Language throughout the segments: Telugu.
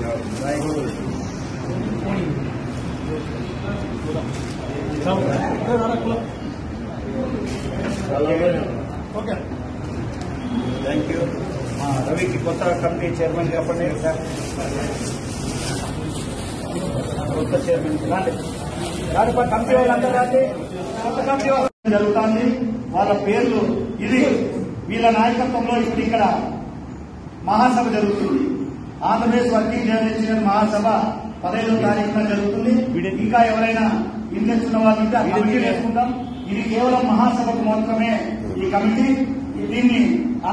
Okay, thank you. రవికి కొత్త కమిటీ చైర్మన్ చెప్పండి. కొత్త చైర్మన్ రాండి, కమిటీ వాళ్ళందరూ రాండి. కొత్త కమిటీ వాళ్ళు జరుగుతుంది. వాళ్ళ పేర్లు ఇది. వీళ్ళ నాయకత్వంలో ఇప్పుడు ఇక్కడ మహాసభ జరుగుతుంది. ఆంధ్రప్రదేశ్ వర్కింగ్ జర్నలిస్ట్ యూనియన్ మహాసభ 15వ తారీఖున జరుగుతుంది. ఇంకా ఎవరైనా ఇంట్రెస్ట్ ఉన్న వాళ్ళు ఉంటే ఆ కమిటీ వేసుకుంటాం. ఇది కేవలం మహాసభకు మాత్రమే ఈ కమిటీ. దీన్ని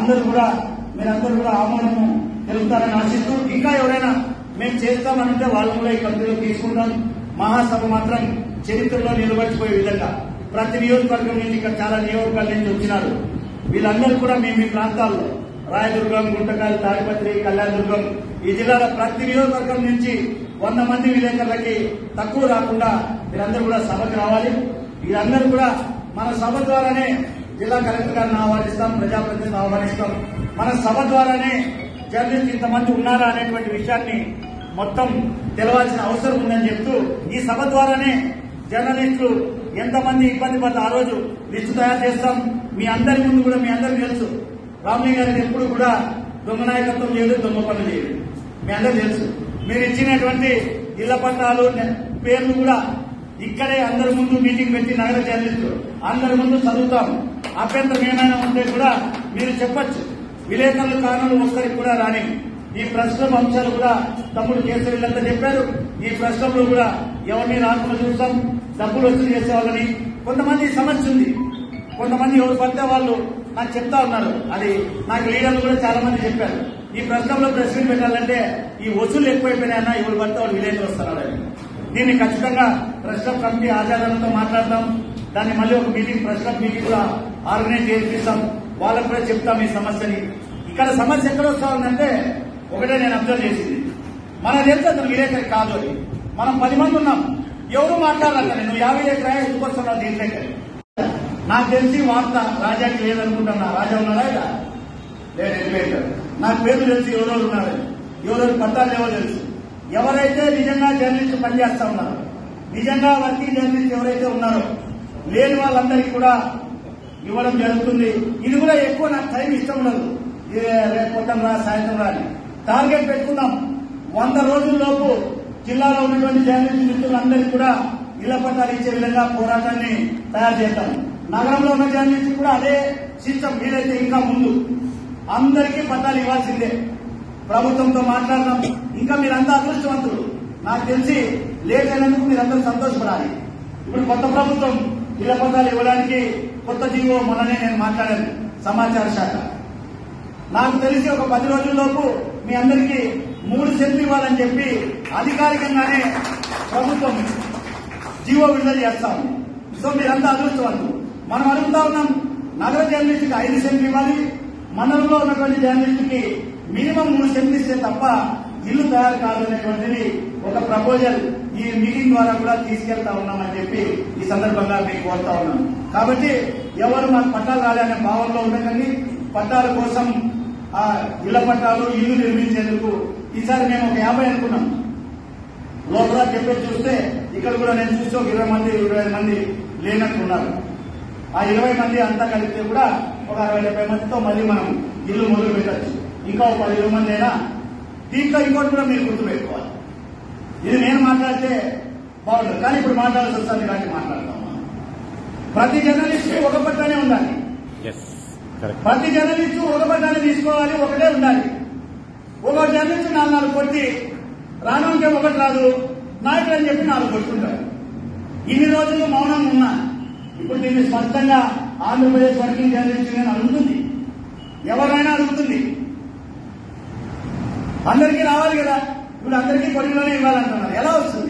మీరందరూ కూడా ఆమోదము తెలుపుతారని ఆశిస్తూ, ఇంకా ఎవరైనా మేము చేస్తామంటే వాళ్ళు కూడా ఈ కమిటీలో తీసుకుంటాం. మహాసభ మాత్రం చరిత్రలో నిలబడిపోయే విధంగా ప్రతి నియోజకవర్గం నుంచి ఇక్కడ చాలా నియోజకవర్గాల నుంచి వచ్చినారు. వీళ్ళందరూ కూడా మీ ప్రాంతాల్లో రాయదుర్గం, గుంటకల్, తాడిపత్రి, కళ్యాణదుర్గం ఈ జిల్లాలో ప్రతి నియోజకవర్గం నుంచి 100 మంది విలేకరులకి తక్కువ రాకుండా మీరందరూ కూడా సభకు రావాలి. వీరందరూ కూడా మన సభ ద్వారానే జిల్లా కలెక్టర్ గారిని ఆహ్వానిస్తాం, ప్రజాప్రతినిధులను ఆహ్వానిస్తాం. మన సభ ద్వారానే జర్నలిస్ట్ ఇంతమంది ఉన్నారా అనేటువంటి విషయాన్ని మొత్తం తెలవాల్సిన అవసరం ఉందని చెప్తూ, ఈ సభ ద్వారానే జర్నలిస్టులు ఎంతమంది ఇబ్బంది పడ్డ ఆ రోజు లిస్టు తయారు చేస్తాం. మీ అందరి ముందు కూడా మీ అందరికీ తెలుసు, రామలింగ గారిని ఎప్పుడు కూడా దొంగ నాయకత్వం చేయడు, దొంగ పనులు చేయడు. మీ అందరికీ తెలుసు. మీరు ఇచ్చినటువంటి ఇళ్ల పట్టాలు పేర్లు కూడా ఇక్కడే అందరి ముందు మీటింగ్ పెట్టి నగర జర్నలిస్టులు అందరి ముందు చదువుతాం. అభ్యంతరం ఏమైనా ఉంటే కూడా మీరు చెప్పచ్చు. విలేకరులు కారణాలు ఒక్కరికి కూడా రాని. ఈ ప్రశ్న అంశాలు కూడా తమ్ముడు కేసరిలంతా చెప్పారు. ఈ ప్రశ్నలో కూడా ఎవరిని రాకుండా చూస్తాం. డబ్బులు వసూలు చేసేవాళ్ళని కొంతమంది సమస్య ఉంది. కొంతమంది ఎవరు పడితే వాళ్ళు నాకు చెప్తా ఉన్నారు. అది నాకు లీడర్లు కూడా చాలా మంది చెప్పారు. ఈ ప్రశ్నలో ప్రెస్ మీట్ పెట్టాలంటే ఈ వసూలు ఎక్కువైపోయినాయన్నా ఎవరు పడితే వాళ్ళు విలేకరులు వస్తున్నారు. దీన్ని ఖచ్చితంగా ప్రెస్ క్లబ్ కమిటీ ఆచారాలతో మాట్లాడతాం. దాన్ని మళ్ళీ ఒక మీటింగ్, ప్రెస్ క్లబ్ మీటింగ్ కూడా ఆర్గనైజ్ చేపిస్తాం. వాళ్ళకు కూడా చెప్తాం ఈ సమస్యని. ఇక్కడ సమస్య ఎక్కడ వస్తా ఉందంటే, ఒకటే నేను అబ్జర్వ్ చేసింది, మన తెలిసి అతను విలేకరి కాదు అని. మనం 10 మంది ఉన్నాం, ఎవరు మాట్లాడాలంటే నువ్వు 50 ఎకరా ఎందుకు వస్తున్నావు దీంట్లోకి. నాకు తెలిసి వార్త రాజాకి లేదనుకుంటున్నా. రాజా ఉన్నాడా ఇలా లేదు, వెళ్ళిపోయాడు. నాకు పేర్లు తెలిసి ఎవరెవరు ఉన్నారని, ఎవరెవరు పట్టాలు లేవో తెలుసు. ఎవరైతే నిజంగా జర్నలిస్ట్ పనిచేస్తా ఉన్నారో, నిజంగా వర్కింగ్ జర్నలిస్ట్ ఎవరైతే ఉన్నారో, లేని వాళ్ళందరికీ కూడా ఇవ్వడం జరుగుతుంది. ఇది కూడా ఎక్కువ నాకు టైం ఇష్టం ఉండదు. రేపు పొద్దున రా, సాయంత్రం రా అని టార్గెట్ పెట్టుకున్నాం. 100 రోజుల్లోపు జిల్లాలో ఉన్నటువంటి జర్నలిస్ట్ మిత్రులందరికీ కూడా ఇళ్ల పట్టాలు ఇచ్చే విధంగా పోరాటాన్ని తయారు చేస్తాం. నగరంలో ఉన్న జర్నలిస్ట్ కూడా అదే సిస్టమ్. వీలైతే ఇంకా ముందు అందరికీ పట్టాలు ఇవ్వాల్సిందే. ప్రభుత్వంతో మాట్లాడదాం. ఇంకా మీరంతా అదృష్టవంతులు. నాకు తెలిసి లేట్ అయినందుకు మీరందరూ సంతోషపడాలి. ఇప్పుడు కొత్త ప్రభుత్వం ఇళ్ల పట్టాలు ఇవ్వడానికి కొత్త జీవో మొన్ననే నేను మాట్లాడాను సమాచార శాఖ. నాకు తెలిసి ఒక 10 రోజుల్లోపు మీ అందరికీ 3 సెంట్లు ఇవ్వాలని చెప్పి అధికారికంగానే ప్రభుత్వం జీవో విడుదల చేస్తాం. సో మీరంతా అదృష్టవంతులు. మనం అడుగుతా ఉన్నాం, నగర జర్నలిస్టుకి 5 సెంట్లు ఇవ్వాలి, మండలంలో ఉన్నటువంటి జర్నలిస్టుకి మినిమం 3 సెంట్లు ఇస్తే తప్ప ఇల్లు తయారు కాదు అనేటువంటిది ఒక ప్రపోజల్ ఈ మీటింగ్ ద్వారా కూడా తీసుకెళ్తా ఉన్నామని చెప్పి ఈ సందర్భంగా మీకు కోరుతా ఉన్నాం. కాబట్టి ఎవరు మాకు పట్టాలు రాలనే భావనలో ఉండకండి. పట్టాల కోసం ఇళ్ల పట్టాలు, ఇల్లు నిర్మించేందుకు ఈసారి మేము ఒక 50 అనుకున్నాం. లోపల చెప్పేసి చూస్తే ఇక్కడ కూడా నేను చూస్తే ఒక 20 మంది 25 మంది లేనట్టున్నారు. ఆ 20 మంది అంతా కలిపితే కూడా ఒక 60-70 మందితో మళ్ళీ మనం ఇల్లు మొదలు పెట్టచ్చు. ఇంకా ఒక 10-20 మంది అయినా. దీంట్లో ఇంకోటి కూడా మీరు గుర్తుపెట్టుకోవాలి. ఇది నేను మాట్లాడితే బాగుంటుంది, కానీ ఇప్పుడు మాట్లాడాల్సి వస్తుంది కాబట్టి మాట్లాడతాం. ప్రతి జర్నలిస్ట్ ఒక పట్టానే ఉండాలి. ప్రతి జర్నలిస్టు ఒక పట్టాన్ని తీసుకోవాలి, ఒకటే ఉండాలి. ఒక జర్నలిస్టు 4 కొట్టి రానుంటే ఒకటి రాదు, నాయకుడు అని చెప్పి 4 కొట్టుకుంటారు. ఇన్ని రోజులు మౌనం ఉన్నా ఇప్పుడు దీన్ని స్పష్టంగా ఆంధ్రప్రదేశ్ వర్కింగ్ జర్నలిస్ట్ యూనియన్ అడుగుతుంది. ఎవరైనా అడుగుతుంది. అందరికీ రావాలి కదా. ఇప్పుడు అందరికీ కొడుకులోనే ఇవ్వాలంటున్నారు. ఎలా వస్తుంది?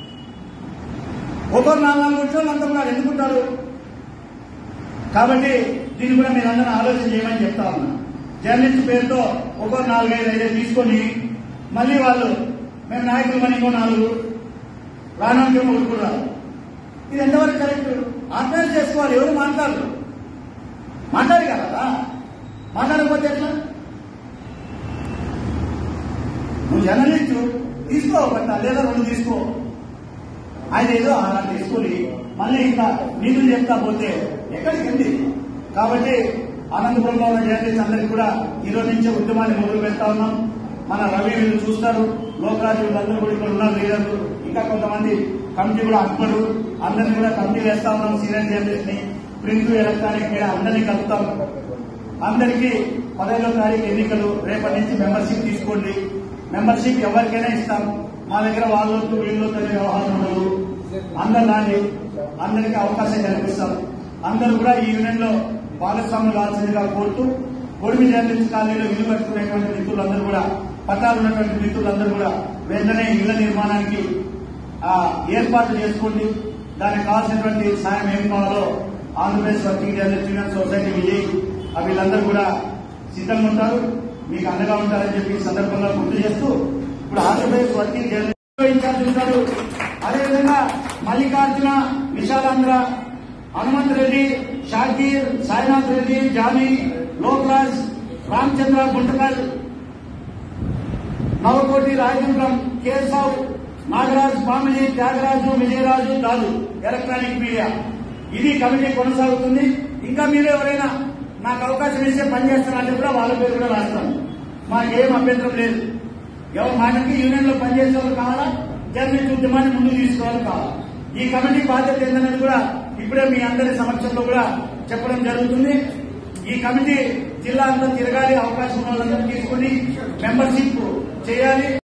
ఒకరు 4 వచ్చి అంతా కూడా ఎందుకుంటారు? కాబట్టి దీన్ని కూడా మీరు అందరూ ఆలోచన చేయమని చెప్తా ఉన్నా. జర్నలిస్ట్ పేరుతో ఒకరు 4-5 తీసుకొని మళ్ళీ వాళ్ళు మేము నాయకులు మన ఇంకో 4 రానంటే ఒకరు రాదు. ఇది ఎంతవరకు కరెక్ట్? ఆత్మహత్య చేసుకోవాలి. ఎవరు మాట్లాడరు. మాట్లాడి కదా, మాట్లాడకపోతే ఎట్లా? నువ్వు జర్నలిస్ట్ తీసుకో పట్ట లేదా 2 తీసుకో. ఆయన ఏదో అలా తీసుకొని మళ్ళీ ఇంకా నీతులు చెప్తా పోతే ఎక్కడికి వెళ్ళి. కాబట్టి అనంతపురంలో ఉన్న జర్నలిస్ట్ అందరికీ కూడా ఈ రోజు నుంచే ఉద్యమాన్ని మొదలు పెడతా ఉన్నాం. మన రవి వీళ్ళు చూస్తారు, లోకరాజు వీళ్ళందరూ కూడా ఇక్కడ ఉన్నారు లీడర్లు, ఇంకా కొంతమంది కమిటీ కూడా అక్బరు, అందరినీ కూడా కమిటీ వేస్తా ఉన్నాం. సీనియర్ జర్నలిస్ట్ ని ప్రింట్ ఎలక్ట్రానిక్ మీడియా అందరినీ కలుపుతాం. అందరికీ 15వ తారీఖు ఎన్నికలు, రేపటి నుంచి మెంబర్షిప్ తీసుకోండి. మెంబర్షిప్ ఎవరికైనా ఇస్తాం. మా దగ్గర వాళ్ళతో వీళ్ళతో వ్యవహారం ఉండదు. అందరు రాండి, అందరికీ అవకాశం కల్పిస్తాం. అందరూ కూడా ఈ యూనియన్ లో భాగస్వాములు కావాల్సిందిగా కోరుతూ, కొడిమి జర్నలిస్ట్ కాలనీలో ఇల్లు కట్టుకునేటువంటి మిత్రులందరూ కూడా, పట్టాలు ఉన్నటువంటి మిత్రులందరూ కూడా వెంటనే ఇళ్ల నిర్మాణానికి ఏర్పాట్లు చేసుకోండి. దానికి కావాల్సినటువంటి సాయం ఏం కావాలో Andhra Pradesh working journalist union society Vijay వీళ్ళందరూ కూడా సిద్ధంగా ఉంటారు, మీకు అండగా ఉంటారని చెప్పి ఈ సందర్భంగా గుర్తు చేస్తూ, ఇప్పుడు ఆంధ్రప్రదేశ్ వర్కింగ్ జర్నలిస్ట్ ఇన్ఛార్జ్ ఉంటారు. అదేవిధంగా మల్లికార్జున, విశాలాంధ్ర, హనుమంత్ రెడ్డి, షాకీర్, సాయినాథ్ రెడ్డి, జానీ, లోక్రాజ్, రామచంద్ర, గుంటకల్, నవకోటి, రాజేంద్రం, కేశవ్, నాగరాజ్, పామిలి, త్యాగరాజు, విజయరాజు, దాదు ఎలక్ట్రానిక్ మీడియా. ఇది కమిటీ కొనసాగుతుంది. ఇంకా మీరు ఎవరైనా నాకు అవకాశం ఇస్తే పనిచేస్తానంటే కూడా వాళ్ళ పేరు కూడా రాస్తాను. మాకేం అభ్యంతరం లేదు. మనకి యూనియన్ లో పనిచేసే వాళ్ళు కావాలా, జర్నలిస్ట్ ఉద్యమాన్ని ముందుకు తీసుకోవాలి కావాలా. ఈ కమిటీ బాధ్యత ఏంటనేది కూడా ఇప్పుడే మీ అందరి సమక్షంలో కూడా చెప్పడం జరుగుతుంది. ఈ కమిటీ జిల్లా అంతా తిరగాలి, అవకాశం ఉన్న వాళ్ళందరూ తీసుకుని మెంబర్షిప్ చేయాలి.